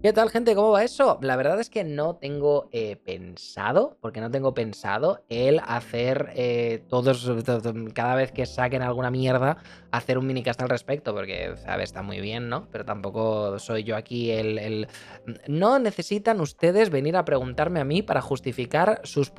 ¿Qué tal, gente? ¿Cómo va eso? La verdad es que no tengo pensado, porque no tengo pensado el hacer cada vez que saquen alguna mierda, hacer un minicast al respecto, porque, ¿sabes? Está muy bien, ¿no? Pero tampoco soy yo aquí No necesitan ustedes venir a preguntarme a mí para justificar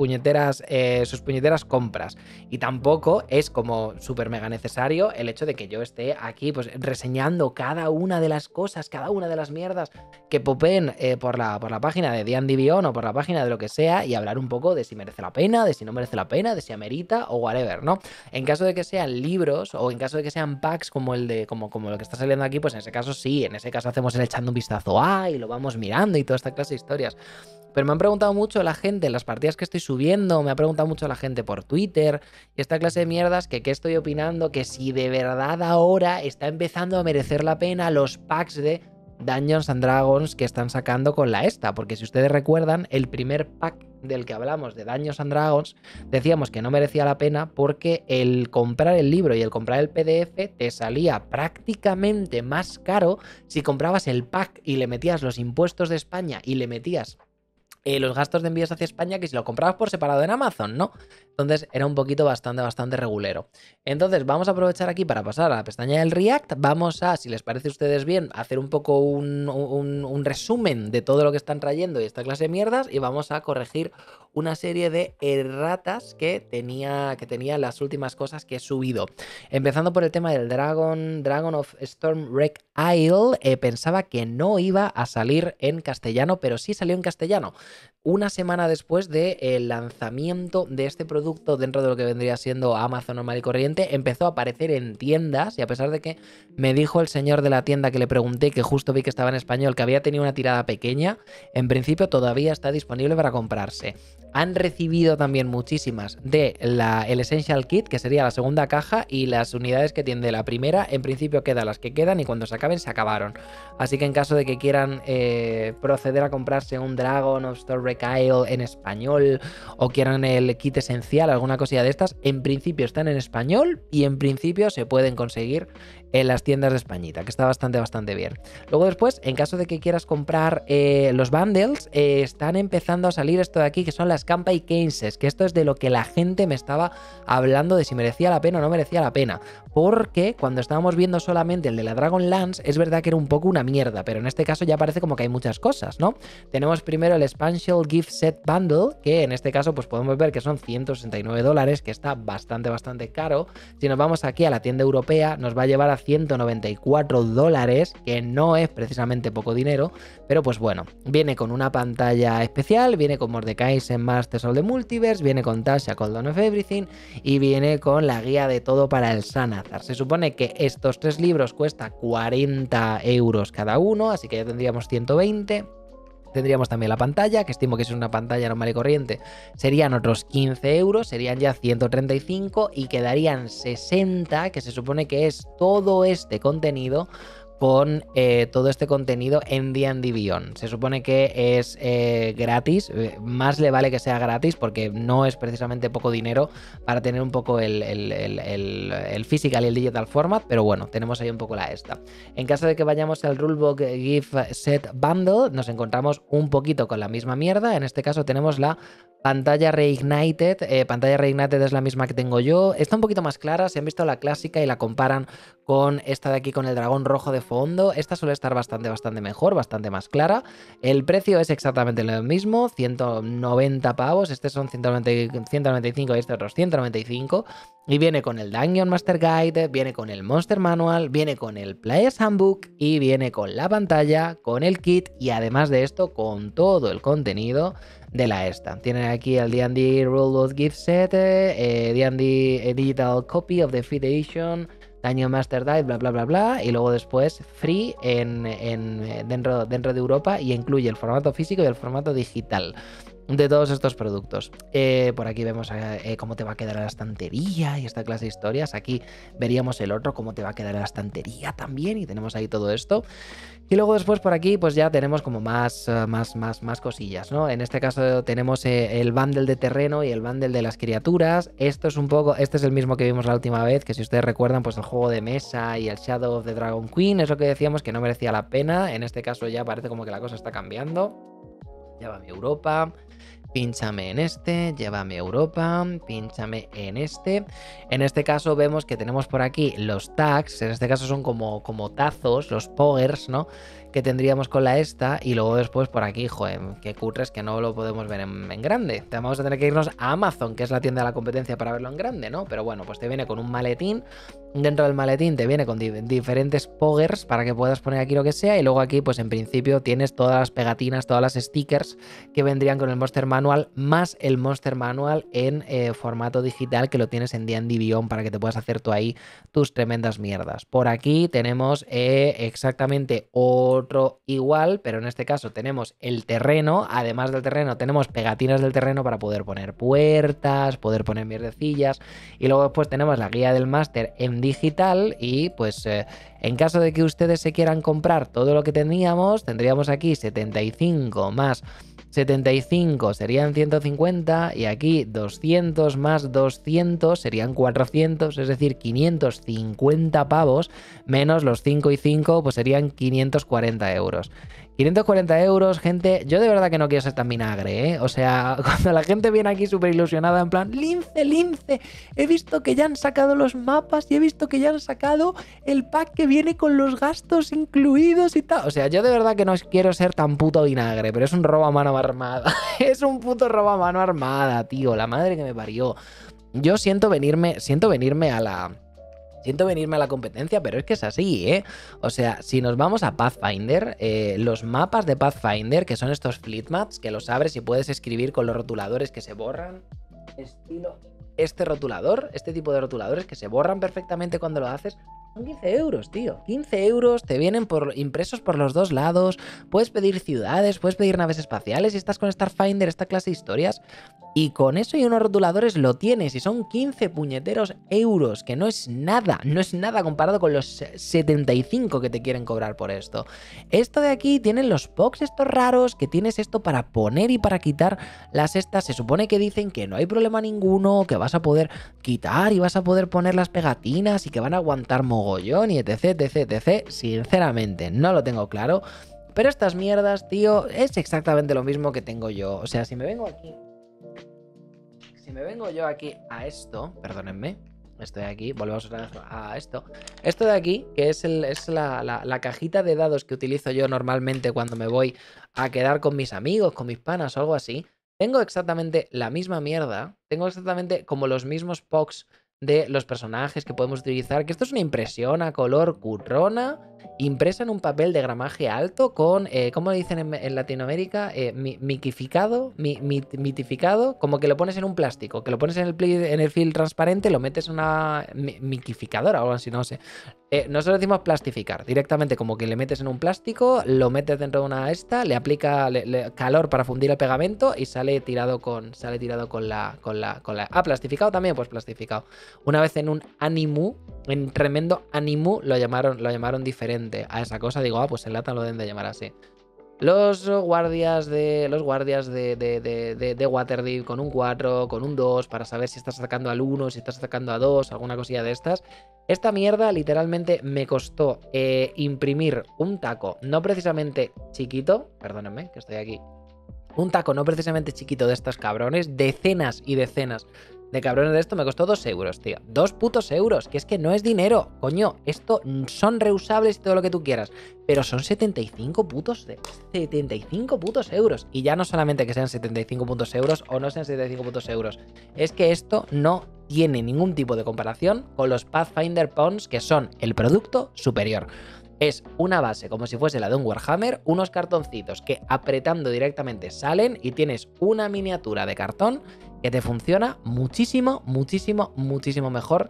sus puñeteras compras. Y tampoco es como súper mega necesario el hecho de que yo esté aquí, pues, reseñando cada una de las cosas, cada una de las mierdas que popeen por la página de D&D Beyond o por la página de lo que sea y hablar un poco de si merece la pena, de si no merece la pena, de si amerita o whatever, ¿no? En caso de que sean libros o en caso de que sean packs como como lo que está saliendo aquí, pues en ese caso sí, en ese caso hacemos el echando un vistazo y lo vamos mirando y toda esta clase de historias. Pero me han preguntado mucho la gente en las partidas que estoy subiendo, me ha preguntado mucho la gente por Twitter y esta clase de mierdas que qué estoy opinando, que si de verdad ahora está empezando a merecer la pena los packs de Dungeons and Dragons que están sacando con la esta, porque si ustedes recuerdan, el primer pack del que hablamos de Dungeons and Dragons, decíamos que no merecía la pena porque el comprar el libro y el comprar el PDF te salía prácticamente más caro si comprabas el pack y le metías los impuestos de España y le metías los gastos de envíos hacia España que si lo comprabas por separado en Amazon, ¿no? Entonces era un poquito bastante regulero. Entonces vamos a aprovechar aquí para pasar a la pestaña del React. Vamos a, si les parece a ustedes bien, hacer un poco un resumen de todo lo que están trayendo y esta clase de mierdas y vamos a corregir una serie de erratas que tenía las últimas cosas que he subido. Empezando por el tema del Dragon of Stormwreck Isle, pensaba que no iba a salir en castellano, pero sí salió en castellano. Una semana después del lanzamiento de este producto dentro de lo que vendría siendo Amazon normal y corriente, empezó a aparecer en tiendas y a pesar de que me dijo el señor de la tienda que le pregunté, que justo vi que estaba en español, que había tenido una tirada pequeña, en principio todavía está disponible para comprarse. Han recibido también muchísimas de el Essential Kit, que sería la segunda caja, y las unidades que tiene la primera, en principio quedan las que quedan y cuando se acaben, se acabaron. Así que en caso de que quieran proceder a comprarse un Dragon of Stormwreck Isle en español o quieran el kit esencial, alguna cosilla de estas, en principio están en español y en principio se pueden conseguir en las tiendas de Españita, que está bastante bien. Luego después, en caso de que quieras comprar los bundles, están empezando a salir esto de aquí, que son las Campai Cases, que esto es de lo que la gente me estaba hablando de si merecía la pena o no merecía la pena, porque cuando estábamos viendo solamente el de la Dragonlance, es verdad que era un poco una mierda, pero en este caso ya parece como que hay muchas cosas, ¿no? Tenemos primero el Spatial Gift Set Bundle, que en este caso pues podemos ver que son $169, que está bastante caro. Si nos vamos aquí a la tienda europea, nos va a llevar a $194, que no es precisamente poco dinero, pero pues bueno, viene con una pantalla especial, viene con Mordekaiser Masters of the Multiverse, viene con Tasha Cold Dawn of Everything y viene con la guía de todo para el Xanathar. Se supone que estos 3 libros cuesta 40 euros cada uno, así que ya tendríamos 120. Tendríamos también la pantalla, que estimo que es una pantalla normal y corriente, serían otros 15 euros, serían ya 135 y quedarían 60, que se supone que es todo este contenido con todo este contenido en D&D Beyond. Se supone que es gratis, más le vale que sea gratis porque no es precisamente poco dinero para tener un poco el physical y el digital format, pero bueno, tenemos ahí un poco la esta. En caso de que vayamos al Rulebook Gift Set Bundle, nos encontramos un poquito con la misma mierda. En este caso tenemos la pantalla Reignited. Pantalla Reignited es la misma que tengo yo. Está un poquito más clara. Si han visto la clásica y la comparan con esta de aquí, con el dragón rojo de fondo, esta suele estar bastante mejor, bastante más clara. El precio es exactamente lo mismo, 190 pavos. Este son 195 y este otros 195. Y viene con el Dungeon Master Guide, viene con el Monster Manual, viene con el Player's Handbook y viene con la pantalla, con el kit y además de esto con todo el contenido de la esta. Tienen aquí el D&D Rulebook Gift Set, D&D Digital Copy of the 5th Edition, Dungeon Master Guide, bla, y luego después free dentro de Europa y incluye el formato físico y el formato digital. de todos estos productos. Por aquí vemos cómo te va a quedar la estantería y esta clase de historias. Aquí veríamos el otro, cómo te va a quedar la estantería también, y tenemos ahí todo esto. Y luego después por aquí pues ya tenemos como más cosillas, ¿no? En este caso tenemos el bundle de terreno y el bundle de las criaturas. Esto es un poco, este es el mismo que vimos la última vez, que si ustedes recuerdan pues el juego de mesa y el Shadow of the Dragon Queen, es lo que decíamos que no merecía la pena. En este caso ya parece como que la cosa está cambiando. Llévame a Europa, pínchame en este, llévame a Europa, pínchame en este. En este caso vemos que tenemos por aquí los tags, en este caso son como tazos, los poggers, ¿no? Que tendríamos con la esta, y luego después por aquí, joder, qué cutres que no lo podemos ver en grande. Vamos a tener que irnos a Amazon, que es la tienda de la competencia, para verlo en grande, ¿no? Pero bueno, pues te viene con un maletín. Dentro del maletín te viene con diferentes poggers para que puedas poner aquí lo que sea, y luego aquí pues en principio tienes todas las pegatinas, todas las stickers que vendrían con el Monster Manual, más el Monster Manual en formato digital, que lo tienes en D&D Beyond para que te puedas hacer tú ahí tus tremendas mierdas. Por aquí tenemos exactamente otro igual, pero en este caso tenemos el terreno. Además del terreno tenemos pegatinas del terreno para poder poner puertas, poder poner mierdecillas, y luego después tenemos la guía del máster en digital. Y pues en caso de que ustedes se quieran comprar todo lo que teníamos, tendríamos aquí 75 más 75 serían 150, y aquí 200 más 200 serían 400, es decir, 550 pavos, menos los 5 y 5, pues serían 540 euros. 540 euros, gente, yo de verdad que no quiero ser tan vinagre, ¿eh? O sea, cuando la gente viene aquí súper ilusionada en plan, Lince, he visto que ya han sacado los mapas y he visto que ya han sacado el pack que viene con los gastos incluidos y tal. O sea, yo de verdad que no quiero ser tan puto vinagre, pero es un robo a mano armada. Es un puto robo a mano armada, tío, la madre que me parió. Yo siento venirme a la competencia, pero es que es así, ¿eh? O sea, si nos vamos a Pathfinder, los mapas de Pathfinder, que son estos fleetmaps, que los abres y puedes escribir con los rotuladores que se borran, estilo este rotulador, este tipo de rotuladores que se borran perfectamente cuando lo haces, son 15 euros, tío. 15 euros, te vienen impresos por los dos lados, puedes pedir ciudades, puedes pedir naves espaciales, y estás con Starfinder, esta clase de historias, y con eso y unos rotuladores lo tienes, y son 15 puñeteros euros, que no es nada comparado con los 75 que te quieren cobrar por esto. Esto de aquí tienen los box estos raros, que tienes esto para poner y para quitar las estas. Se supone que dicen que no hay problema ninguno, que vas a poder quitar y vas a poder poner las pegatinas y que van a aguantar mogollón y etc. Sinceramente, no lo tengo claro. Pero estas mierdas, tío, es exactamente lo mismo que tengo yo. O sea, si me vengo yo aquí a esto, perdónenme, estoy aquí, volvemos otra vez a esto. Esto de aquí, que es la cajita de dados que utilizo yo normalmente cuando me voy a quedar con mis amigos, con mis panas o algo así. Tengo exactamente la misma mierda, tengo exactamente como los mismos POCs de los personajes que podemos utilizar, que esto es una impresión a color currona, impresa en un papel de gramaje alto con, ¿cómo le dicen en Latinoamérica? Mitificado, como que lo pones en un plástico, que lo pones en el film transparente, lo metes en una mitificadora o algo así, no sé. Nosotros decimos plastificar, directamente como que le metes en un plástico, lo metes dentro de una le aplica calor para fundir el pegamento y sale tirado con la... Ah, plastificado también, pues plastificado. Una vez en un Animu, en tremendo Animu, lo llamaron diferente a esa cosa. Digo, pues en lata lo deben de llamar así. Los guardias de Waterdeep con un 4, con un 2, para saber si estás atacando al 1, si estás atacando a 2, alguna cosilla de estas. Esta mierda literalmente me costó imprimir un taco, no precisamente chiquito, perdónenme que estoy aquí, un taco no precisamente chiquito de estos cabrones, decenas y decenas de cabrones de esto, me costó 2 euros, tío. 2 putos euros, que es que no es dinero, coño. Esto son reusables y todo lo que tú quieras, pero son 75 putos euros. Y ya no solamente que sean 75 putos euros o no sean 75 putos euros, es que esto no tiene ningún tipo de comparación con los Pathfinder Pawns, que son el producto superior. Es una base como si fuese la de un Warhammer, unos cartoncitos que apretando directamente salen, y tienes una miniatura de cartón que te funciona muchísimo mejor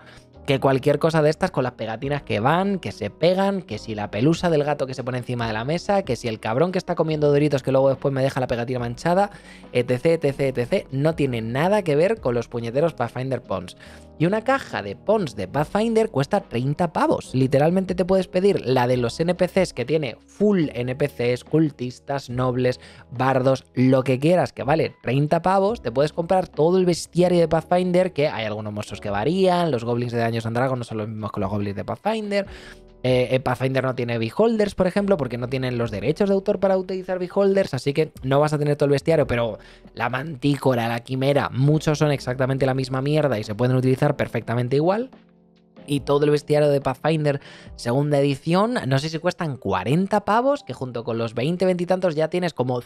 que cualquier cosa de estas con las pegatinas que van, que se pegan, que si la pelusa del gato que se pone encima de la mesa, que si el cabrón que está comiendo Doritos que luego después me deja la pegatina manchada, etc, etc, etc, no tiene nada que ver con los puñeteros Pathfinder Pawns. Y una caja de Pawns de Pathfinder cuesta 30 pavos. Literalmente te puedes pedir la de los NPCs que tiene full NPCs, cultistas, nobles, bardos, lo que quieras, que vale 30 pavos. Te puedes comprar todo el bestiario de Pathfinder, que hay algunos monstruos que varían, los goblins de Dungeons and Dragons no son los mismos que los goblins de Pathfinder. Pathfinder no tiene beholders, por ejemplo, porque no tienen los derechos de autor para utilizar beholders, así que no vas a tener todo el bestiario, pero la mantícora, la quimera, muchos son exactamente la misma mierda y se pueden utilizar perfectamente igual. Y todo el bestiario de Pathfinder segunda edición, no sé si cuestan 40 pavos, que junto con los 20 y tantos ya tienes como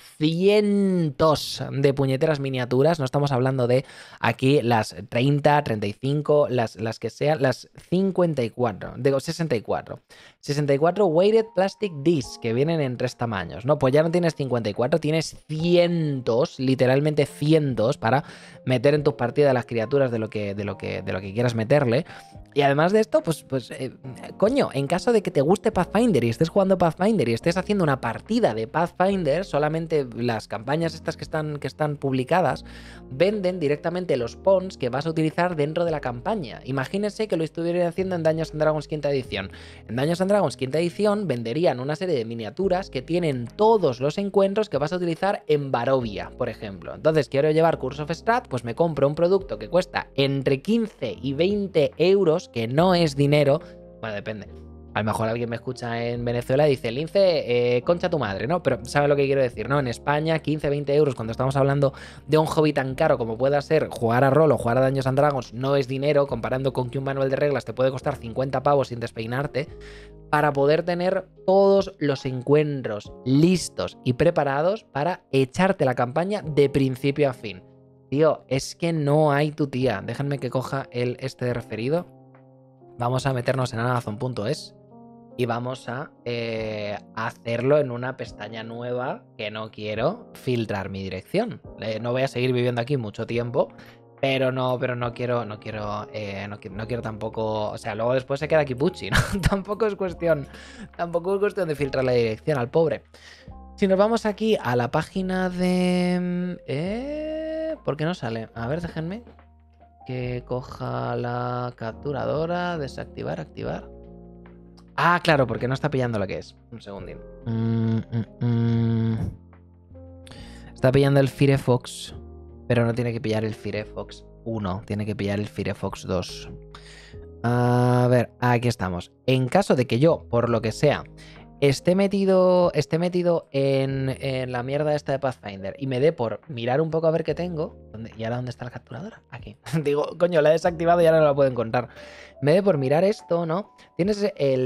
cientos de puñeteras miniaturas. No estamos hablando de aquí las 30, 35, las que sean, las 54, digo 64. 64 weighted plastic discs que vienen en 3 tamaños, ¿no? Pues ya no tienes 54, tienes cientos, literalmente cientos, para meter en tus partidas las criaturas de lo que quieras meterle. Y además de esto, coño, en caso de que te guste Pathfinder y estés jugando Pathfinder y estés haciendo una partida de Pathfinder, solamente las campañas estas que están publicadas venden directamente los pawns que vas a utilizar dentro de la campaña. Imagínense que lo estuvieran haciendo en Dungeons and Dragons quinta edición. En Dungeons and Dragons quinta edición venderían una serie de miniaturas que tienen todos los encuentros que vas a utilizar en Barovia, por ejemplo. Entonces, quiero llevar Curse of Strahd, pues me compro un producto que cuesta entre 15 y 20 euros, que no es dinero. Bueno, depende. A lo mejor alguien me escucha en Venezuela y dice, Lince, concha tu madre, ¿no? Pero ¿sabes lo que quiero decir? ¿No? En España, 15, 20 euros, cuando estamos hablando de un hobby tan caro como pueda ser jugar a rol o jugar a Dungeons and Dragons, no es dinero, comparando con que un manual de reglas te puede costar 50 pavos sin despeinarte, para poder tener todos los encuentros listos y preparados para echarte la campaña de principio a fin. Tío, es que no hay tu tía. Déjenme que coja este de referido. Vamos a meternos en Amazon.es y vamos a hacerlo en una pestaña nueva, que no quiero filtrar mi dirección. No voy a seguir viviendo aquí mucho tiempo, pero no quiero tampoco, o sea, luego después se queda aquí Pucci, ¿no? Tampoco es cuestión de filtrar la dirección al pobre. Si nos vamos aquí a la página de... ¿por qué no sale? A ver, déjenme que coja la capturadora, desactivar, activar. Ah, claro, porque no está pillando lo que es. Un segundín. Está pillando el Firefox, pero no tiene que pillar el Firefox 1, tiene que pillar el Firefox 2. A ver, aquí estamos. En caso de que yo, por lo que sea, esté metido en la mierda esta de Pathfinder y me dé por mirar un poco a ver qué tengo. ¿Y ahora dónde está la capturadora? Aquí. Digo, coño, la he desactivado y ahora no la puedo encontrar. Me dé por mirar esto, ¿no? Tienes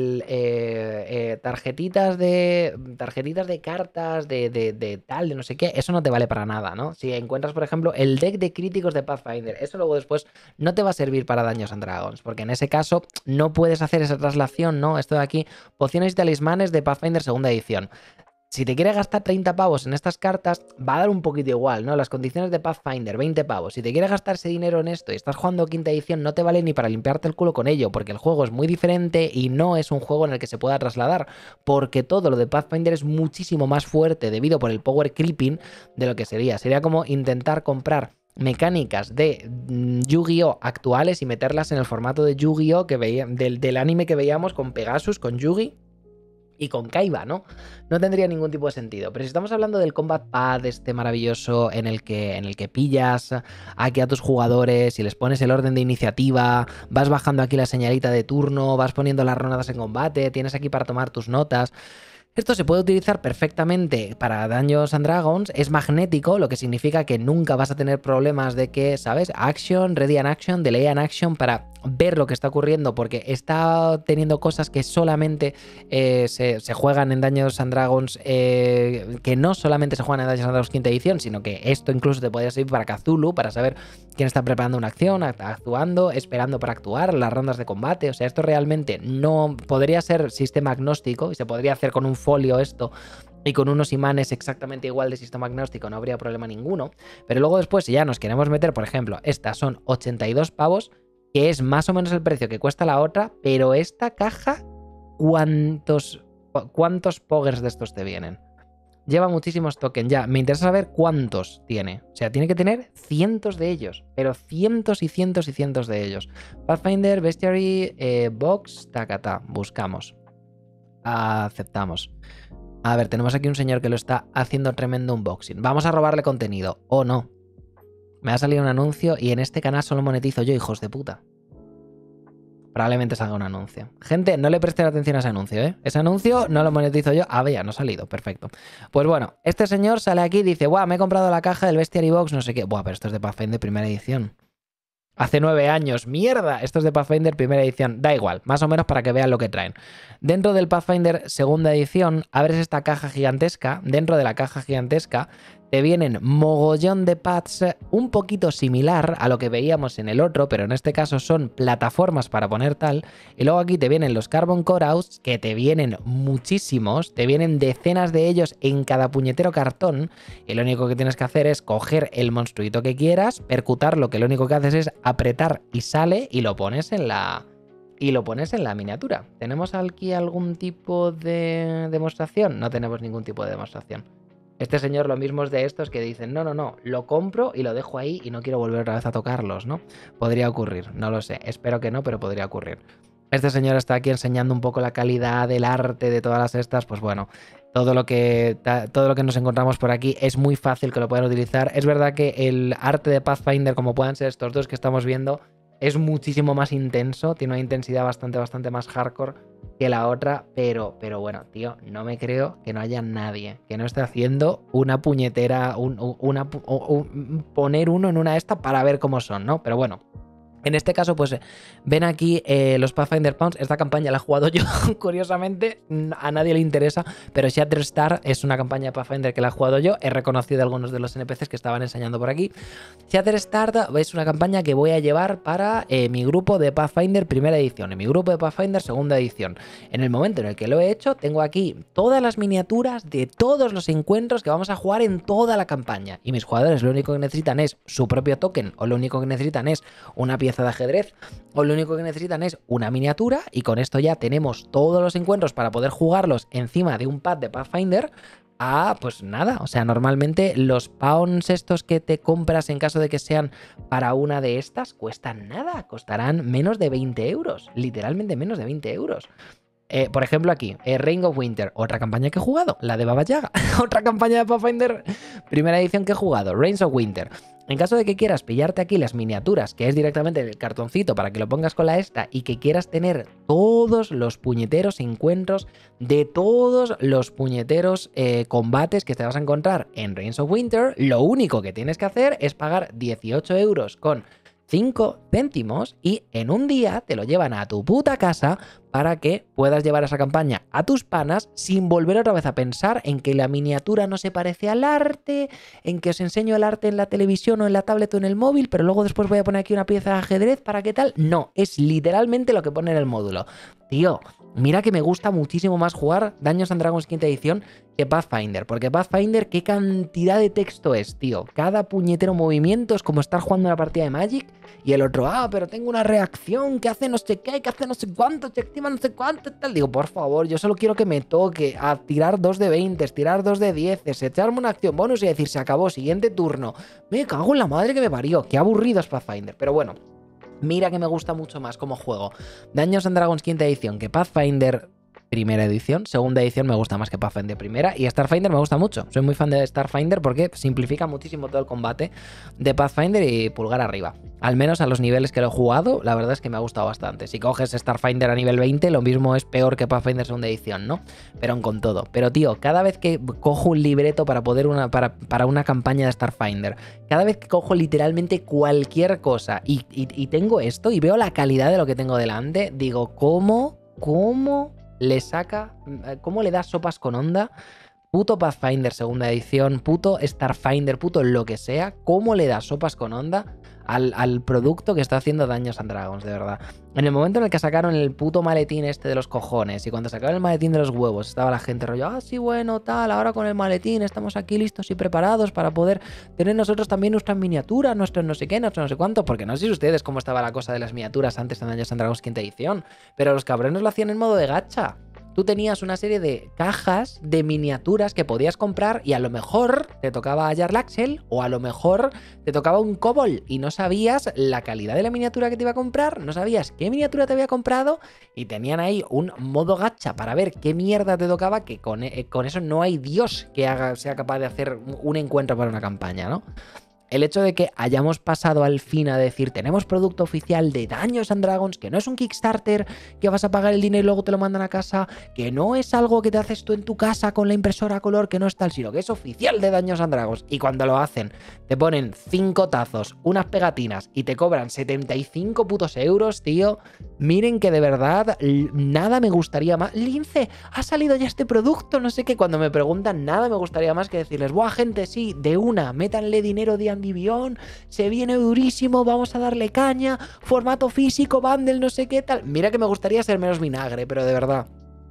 tarjetitas de cartas, de tal, de no sé qué. Eso no te vale para nada, ¿no? Si encuentras, por ejemplo, el deck de críticos de Pathfinder, eso luego después no te va a servir para Dungeons and Dragons, porque en ese caso no puedes hacer esa traslación, ¿no? Esto de aquí, pociones y talismanes de Pathfinder segunda edición. Si te quieres gastar 30 pavos en estas cartas, va a dar un poquito igual, ¿no? Las condiciones de Pathfinder, 20 pavos. Si te quieres gastar ese dinero en esto y estás jugando quinta edición, no te vale ni para limpiarte el culo con ello, porque el juego es muy diferente y no es un juego en el que se pueda trasladar, porque todo lo de Pathfinder es muchísimo más fuerte debido por el power creeping de lo que sería. Sería como intentar comprar mecánicas de Yu-Gi-Oh actuales y meterlas en el formato de Yu-Gi-Oh del anime que veíamos con Pegasus, con Yugi y con Kaiba, ¿no? No tendría ningún tipo de sentido. Pero si estamos hablando del Combat Pad este maravilloso en el que pillas aquí a tus jugadores y les pones el orden de iniciativa, vas bajando aquí la señalita de turno, vas poniendo las rondas en combate, tienes aquí para tomar tus notas. Esto se puede utilizar perfectamente para Dungeons and Dragons, es magnético, lo que significa que nunca vas a tener problemas de que, ¿sabes? Action, ready and action, delay and action, para ver lo que está ocurriendo, porque está teniendo cosas que solamente se juegan en Dungeons and Dragons, que no solamente se juegan en Dungeons and Dragons quinta edición, sino que esto incluso te podría servir para Cthulhu, para saber quién está preparando una acción, actuando, esperando para actuar, las rondas de combate. O sea, esto realmente no podría ser sistema agnóstico y se podría hacer con un folio esto y con unos imanes exactamente igual de sistema agnóstico, no habría problema ninguno. Pero luego después, si ya nos queremos meter, por ejemplo, estas son 82 pavos, que es más o menos el precio que cuesta la otra, pero esta caja, ¿cuántos poggers de estos te vienen? Lleva muchísimos tokens, ya, me interesa saber cuántos tiene. O sea, tiene que tener cientos de ellos, pero cientos y cientos y cientos de ellos. Pathfinder, Bestiary, Box, tacata, buscamos. Aceptamos. A ver, tenemos aquí un señor que lo está haciendo tremendo unboxing. Vamos a robarle contenido, o no. Me ha salido un anuncio y en este canal solo monetizo yo, hijos de puta. Probablemente salga un anuncio. Gente, no le presten atención a ese anuncio, ¿eh? Ese anuncio no lo monetizo yo. Ah, ya, no ha salido. Perfecto. Pues bueno, este señor sale aquí y dice, ¡buah, me he comprado la caja del Bestiary Box, no sé qué! Buah, pero esto es de Pathfinder primera edición. Hace 9 años. ¡Mierda! Esto es de Pathfinder primera edición. Da igual, más o menos para que vean lo que traen. Dentro del Pathfinder segunda edición, abres esta caja gigantesca. Dentro de la caja gigantesca te vienen mogollón de pads un poquito similar a lo que veíamos en el otro, pero en este caso son plataformas para poner tal. Y luego aquí te vienen los Carbon Cutouts, que te vienen muchísimos, te vienen decenas de ellos en cada puñetero cartón. Y lo único que tienes que hacer es coger el monstruito que quieras, percutarlo, que lo único que haces es apretar y sale y lo pones en la... miniatura. ¿Tenemos aquí algún tipo de demostración? No tenemos ningún tipo de demostración. Este señor lo mismo es de estos que dicen, no, lo compro y lo dejo ahí y no quiero volver otra vez a tocarlos, ¿no? Podría ocurrir, no lo sé, espero que no, pero podría ocurrir. Este señor está aquí enseñando un poco la calidad del arte de todas las estas, pues bueno, todo lo que nos encontramos por aquí es muy fácil que lo puedan utilizar. Es verdad que el arte de Pathfinder, como puedan ser estos dos que estamos viendo, es muchísimo más intenso, tiene una intensidad bastante más hardcore que la otra, pero bueno, tío, no me creo que no haya nadie que no esté haciendo una puñetera, poner uno en una esta para ver cómo son, ¿no? Pero bueno. En este caso, pues ven aquí los Pathfinder Pounds. Esta campaña la he jugado yo, curiosamente, a nadie le interesa, pero Shatterstar es una campaña de Pathfinder que la he jugado yo. He reconocido a algunos de los NPCs que estaban enseñando por aquí. Shatterstar es una campaña que voy a llevar para mi grupo de Pathfinder primera edición y mi grupo de Pathfinder segunda edición. En el momento en el que lo he hecho, tengo aquí todas las miniaturas de todos los encuentros que vamos a jugar en toda la campaña. Y mis jugadores lo único que necesitan es su propio token o lo único que necesitan es una pieza de ajedrez o lo único que necesitan es una miniatura y con esto ya tenemos todos los encuentros para poder jugarlos encima de un pad de Pathfinder. Pues nada, o sea, normalmente los pounds estos que te compras en caso de que sean para una de estas cuestan nada, costarán menos de 20 euros, literalmente menos de 20 euros. Por ejemplo aquí, Reign of Winter, otra campaña que he jugado, la de Baba Yaga, otra campaña de Pathfinder, primera edición que he jugado, Reigns of Winter. En caso de que quieras pillarte aquí las miniaturas, que es directamente el cartoncito para que lo pongas con la esta y que quieras tener todos los puñeteros encuentros de todos los puñeteros combates que te vas a encontrar en Reigns of Winter, lo único que tienes que hacer es pagar 18 euros con 5 céntimos y en un día te lo llevan a tu puta casa para que puedas llevar esa campaña a tus panas sin volver otra vez a pensar en que la miniatura no se parece al arte, en que os enseño el arte en la televisión o en la tablet o en el móvil, pero luego después voy a poner aquí una pieza de ajedrez para qué tal. No, es literalmente lo que pone en el módulo. Tío, mira que me gusta muchísimo más jugar Dungeons & Dragons quinta edición que Pathfinder, porque Pathfinder, qué cantidad de texto es, tío. Cada puñetero movimiento es como estar jugando una partida de Magic y el otro, pero tengo una reacción que hace no sé qué, que hace no sé cuánto, se activa no sé cuánto, tal. Digo, por favor, yo solo quiero que me toque a tirar 2 de 20, tirar 2 de 10, echarme una acción bonus y decir, se acabó, siguiente turno. Me cago en la madre que me parió, qué aburrido es Pathfinder, pero bueno. Mira que me gusta mucho más como juego Dungeons & Dragons quinta edición que Pathfinder primera edición. Segunda edición me gusta más que Pathfinder primera. Y Starfinder me gusta mucho. Soy muy fan de Starfinder porque simplifica muchísimo todo el combate de Pathfinder y pulgar arriba. Al menos a los niveles que lo he jugado, la verdad es que me ha gustado bastante. Si coges Starfinder a nivel 20, lo mismo es peor que Pathfinder segunda edición, ¿no? Pero con todo. Pero tío, cada vez que cojo un libreto para poder para una campaña de Starfinder, cada vez que cojo literalmente cualquier cosa y tengo esto y veo la calidad de lo que tengo delante, digo, ¿cómo le da sopas con onda? Puto Pathfinder segunda edición, puto Starfinder, puto lo que sea, ¿cómo le da sopas con onda al producto que está haciendo Dungeons and Dragons, de verdad. En el momento en el que sacaron el puto maletín este de los cojones y cuando sacaron el maletín de los huevos, estaba la gente rollo, ah, sí, bueno, tal, ahora con el maletín estamos aquí listos y preparados para poder tener nosotros también nuestras miniaturas, nuestros no sé qué, nuestros no sé cuánto, porque no sé si ustedes cómo estaba la cosa de las miniaturas antes de Dungeons and Dragons quinta edición, pero los cabrones lo hacían en modo de gacha. Tú tenías una serie de cajas de miniaturas que podías comprar y a lo mejor te tocaba a Jarl Axel o a lo mejor te tocaba un Kobold y no sabías la calidad de la miniatura que te iba a comprar, no sabías qué miniatura te había comprado y tenían ahí un modo gacha para ver qué mierda te tocaba, que con eso no hay Dios que sea capaz de hacer un encuentro para una campaña, ¿no? El hecho de que hayamos pasado al fin a decir tenemos producto oficial de Dungeons and Dragons, que no es un Kickstarter, que vas a pagar el dinero y luego te lo mandan a casa, que no es algo que te haces tú en tu casa con la impresora a color, que no es tal, sino que es oficial de Dungeons and Dragons. Y cuando lo hacen, te ponen 5 tazos, unas pegatinas y te cobran 75 putos euros, tío. Miren que de verdad nada me gustaría más. Lince, ha salido ya este producto, no sé qué. Cuando me preguntan, nada me gustaría más que decirles, buah, gente, sí, de una, métanle dinero de Beyond, se viene durísimo, vamos a darle caña, formato físico, bundle, no sé qué tal. Mira que me gustaría ser menos vinagre, pero de verdad,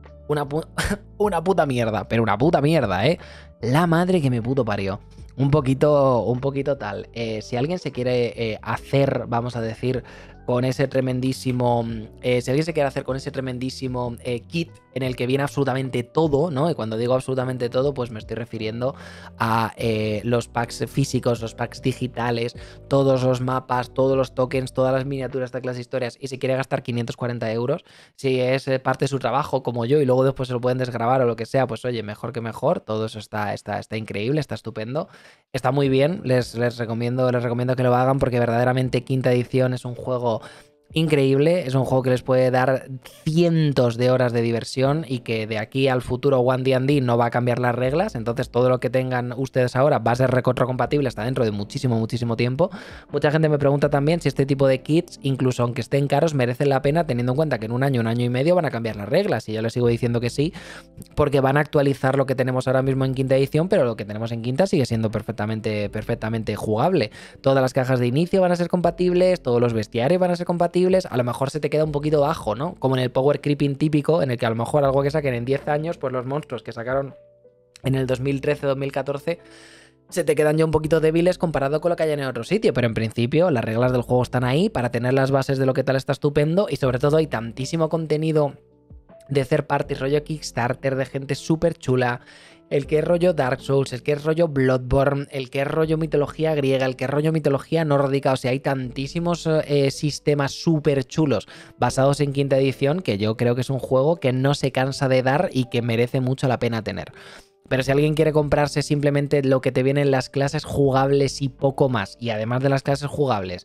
una puta mierda, pero una puta mierda, ¿eh? La madre que me puto parió. Un poquito tal. Si alguien se quiere hacer, vamos a decir, con ese tremendísimo... si alguien se quiere hacer con ese tremendísimo kit en el que viene absolutamente todo, ¿no? Y cuando digo absolutamente todo, pues me estoy refiriendo a los packs físicos, los packs digitales, todos los mapas, todos los tokens, todas las miniaturas de clase historias, y se quiere gastar 540 euros, si es parte de su trabajo como yo y luego después se lo pueden desgravar o lo que sea, pues oye, mejor que mejor, todo eso está increíble, está estupendo, está muy bien, les recomiendo que lo hagan porque verdaderamente quinta edición es un juego increíble, es un juego que les puede dar cientos de horas de diversión y que de aquí al futuro One D&D no va a cambiar las reglas, entonces todo lo que tengan ustedes ahora va a ser retrocompatible hasta dentro de muchísimo tiempo. Mucha gente me pregunta también si este tipo de kits, incluso aunque estén caros, merecen la pena teniendo en cuenta que en un año y medio van a cambiar las reglas, y yo les sigo diciendo que sí, porque van a actualizar lo que tenemos ahora mismo en quinta edición, pero lo que tenemos en quinta sigue siendo perfectamente jugable. Todas las cajas de inicio van a ser compatibles, todos los bestiarios van a ser compatibles. A lo mejor se te queda un poquito bajo, ¿no? Como en el power creeping típico, en el que a lo mejor algo que saquen en 10 años, pues los monstruos que sacaron en el 2013-2014 se te quedan ya un poquito débiles comparado con lo que hay en otro sitio, pero en principio las reglas del juego están ahí para tener las bases de lo que tal está estupendo, y sobre todo hay tantísimo contenido de third party, rollo Kickstarter, de gente súper chula, el que es rollo Dark Souls, el que es rollo Bloodborne, el que es rollo mitología griega, el que es rollo mitología nórdica, o sea, hay tantísimos sistemas súper chulos basados en quinta edición que yo creo que es un juego que no se cansa de dar y que merece mucho la pena tener. Pero si alguien quiere comprarse simplemente lo que te viene en las clases jugables y poco más, y además de las clases jugables,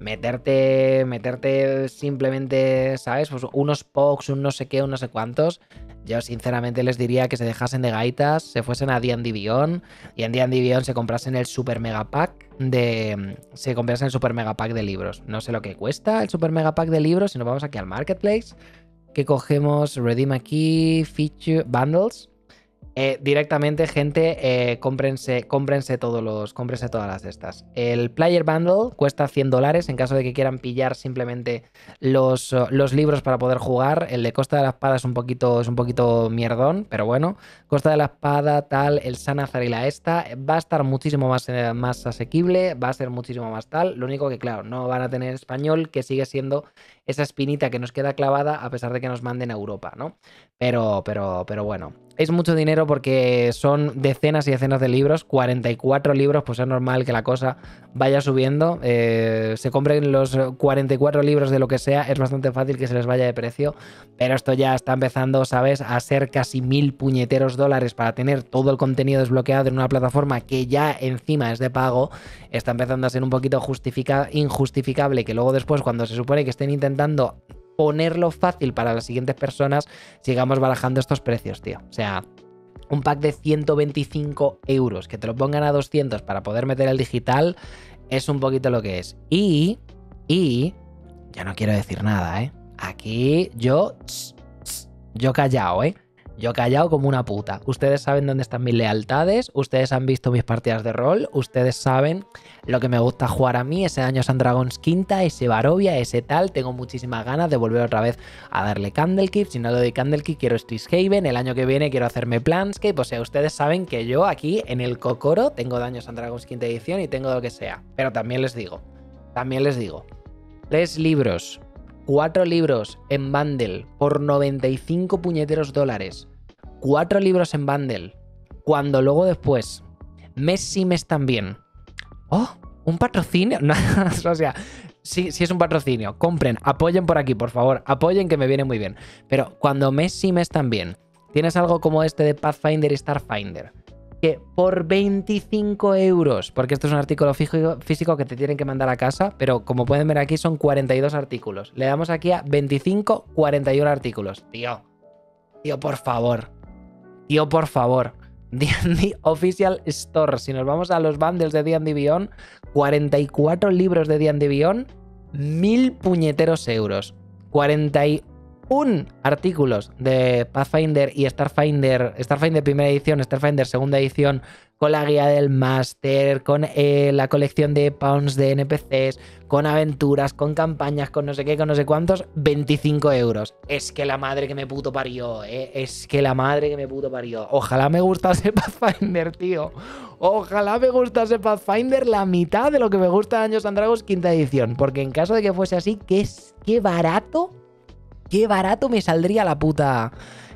meterte simplemente, ¿sabes? Pues unos POCs, un no sé qué, un no sé cuántos, yo sinceramente les diría que se dejasen de gaitas, se fuesen a D&D Beyond, y en D&D Beyond se comprasen el super mega pack de libros. No sé lo que cuesta el super mega pack de libros, si nos vamos aquí al marketplace, que cogemos Redeem aquí, Feature Bundles. Directamente, gente, cómprense todas las de estas. El Player Bundle cuesta $100 en caso de que quieran pillar simplemente los libros para poder jugar. El de Costa de la Espada es un poquito mierdón, pero bueno. Costa de la Espada, tal, el Sanazar y la esta va a estar muchísimo más asequible, va a ser muchísimo más tal. Lo único que, claro, no van a tener español, que sigue siendo esa espinita que nos queda clavada a pesar de que nos manden a Europa, ¿no? Pero bueno, es mucho dinero porque son decenas y decenas de libros, 44 libros, pues es normal que la cosa vaya subiendo. Se compren los 44 libros de lo que sea, es bastante fácil que se les vaya de precio, pero esto ya está empezando, ¿sabes?, a ser casi 1.000 puñeteros dólares para tener todo el contenido desbloqueado en una plataforma que ya encima es de pago. Está empezando a ser un poquito injustificable que luego después, cuando se supone que estén intentando ponerlo fácil para las siguientes personas, sigamos barajando estos precios, tío. O sea, un pack de 125 euros, que te lo pongan a 200 para poder meter el digital, es un poquito lo que es. Y ya no quiero decir nada, ¿eh? Aquí yo callado, ¿eh? Yo callado como una puta. Ustedes saben dónde están mis lealtades, ustedes han visto mis partidas de rol, ustedes saben lo que me gusta jugar a mí, ese Dungeons and Dragons quinta, ese Barovia, ese tal. Tengo muchísimas ganas de volver otra vez a darle Candlekeep. Si no le doy Candlekeep, quiero Strixhaven. El año que viene quiero hacerme Planscape. O sea, ustedes saben que yo aquí en el Cocoro tengo Dungeons and Dragons quinta edición y tengo lo que sea. Pero también les digo, 3 libros, 4 libros en bundle por 95 puñeteros dólares. 4 libros en bundle. Cuando luego después, mes sí, mes también. ¡Oh! ¿Un patrocinio? No, o sea, sí es un patrocinio. Compren, apoyen por aquí, por favor. Apoyen, que me viene muy bien. Pero cuando mes sí, mes también, tienes algo como este de Pathfinder y Starfinder, que por 25 euros, porque esto es un artículo físico que te tienen que mandar a casa, pero como pueden ver aquí son 42 artículos. Le damos aquí a 25, 41 artículos. Tío, por favor. Tío, por favor. D&D Official Store. Si nos vamos a los bundles de D&D Beyond, 44 libros de D&D Beyond, 1000 puñeteros euros. 41 artículos de Pathfinder y Starfinder primera edición, Starfinder segunda edición, con la guía del máster, con la colección de pounds de NPCs, con aventuras, con campañas, con no sé qué, con no sé cuántos, 25 euros. Es que la madre que me puto parió, es que la madre que me puto parió. Ojalá me gustase Pathfinder, tío. Ojalá me gustase Pathfinder la mitad de lo que me gusta Dungeons and Dragons quinta edición, porque en caso de que fuese así, qué barato me saldría la puta...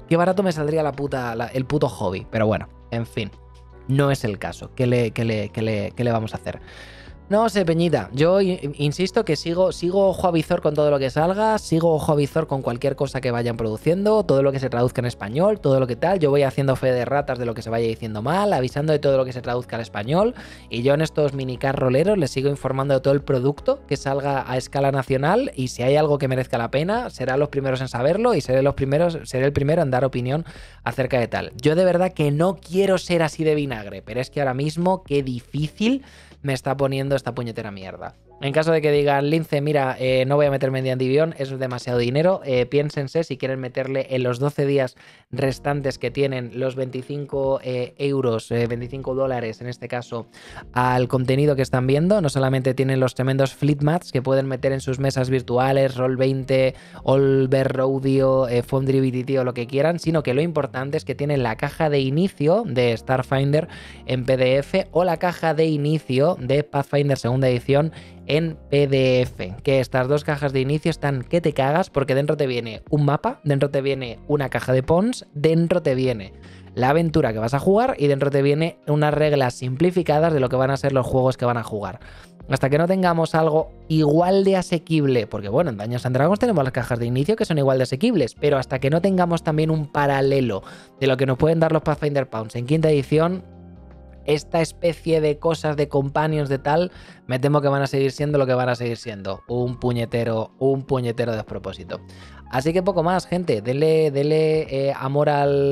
el puto hobby. Pero bueno, en fin. No es el caso. ¿Qué le vamos a hacer? No sé, Peñita. Yo insisto que sigo ojo a visor con todo lo que salga, sigo ojo a visor con cualquier cosa que vayan produciendo, todo lo que se traduzca en español, todo lo que tal. Yo voy haciendo fe de ratas de lo que se vaya diciendo mal, avisando de todo lo que se traduzca al español. Y yo en estos minicar roleros les sigo informando de todo el producto que salga a escala nacional. Y si hay algo que merezca la pena, serán los primeros en saberlo y seré el primero en dar opinión acerca de tal. Yo de verdad que no quiero ser así de vinagre, pero es que ahora mismo qué difícil me está poniendo esta puñetera mierda. En caso de que digan, Lince, mira, no voy a meterme en D&D Beyond, eso es demasiado dinero, piénsense si quieren meterle en los 12 días restantes que tienen los 25 euros, 25 dólares en este caso, al contenido que están viendo. No solamente tienen los tremendos flip mats que pueden meter en sus mesas virtuales, Roll20, Olver Rodeo, Foundry BTT o lo que quieran, sino que lo importante es que tienen la caja de inicio de Starfinder en PDF o la caja de inicio de Pathfinder segunda edición en PDF, que estas dos cajas de inicio están que te cagas, porque dentro te viene un mapa, dentro te viene una caja de pawns, dentro te viene la aventura que vas a jugar y dentro te viene unas reglas simplificadas de lo que van a ser los juegos que van a jugar. Hasta que no tengamos algo igual de asequible, porque bueno, en Dungeons and Dragons tenemos las cajas de inicio que son igual de asequibles, pero hasta que no tengamos también un paralelo de lo que nos pueden dar los Pathfinder Pounds en quinta edición, esta especie de cosas de companions de tal, me temo que van a seguir siendo lo que van a seguir siendo, un puñetero despropósito. Así que poco más, gente, denle amor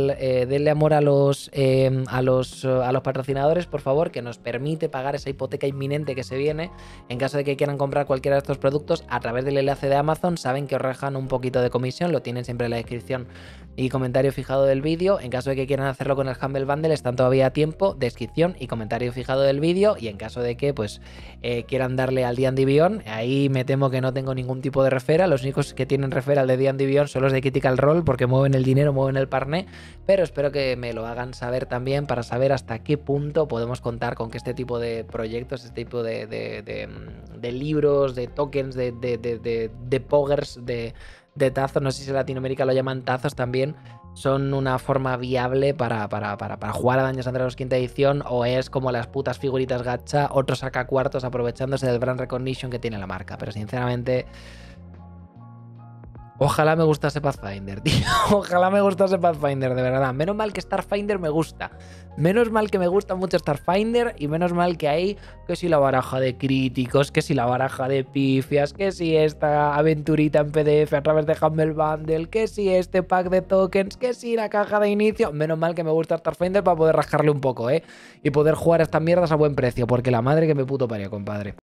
a los patrocinadores, por favor, que nos permite pagar esa hipoteca inminente que se viene. En caso de que quieran comprar cualquiera de estos productos a través del enlace de Amazon, saben que os rejan un poquito de comisión, lo tienen siempre en la descripción y comentario fijado del vídeo. En caso de que quieran hacerlo con el Humble Bundle, están todavía a tiempo, descripción y comentario fijado del vídeo. Y en caso de que pues quieran darle al D&D Beyond, ahí me temo que no tengo ningún tipo de refera. Los únicos que tienen referral de D&D Beyond son los de Critical Role, porque mueven el dinero, mueven el parné, pero espero que me lo hagan saber también para saber hasta qué punto podemos contar con que este tipo de proyectos, este tipo de libros, de tokens, de poggers, de tazos, no sé si en Latinoamérica lo llaman tazos también, son una forma viable para jugar a Dungeons and Dragons quinta edición, o es como las putas figuritas gacha, otro saca cuartos aprovechándose del brand recognition que tiene la marca. Pero sinceramente, ojalá me gustase Pathfinder, tío. Ojalá me gustase Pathfinder, de verdad. Menos mal que Starfinder me gusta. Menos mal que me gusta mucho Starfinder y menos mal que hay que si la baraja de críticos, que si la baraja de pifias, que si esta aventurita en PDF a través de Humble Bundle, que si este pack de tokens, que si la caja de inicio. Menos mal que me gusta Starfinder para poder rascarle un poco, y poder jugar a estas mierdas a buen precio, porque la madre que me puto parió, compadre.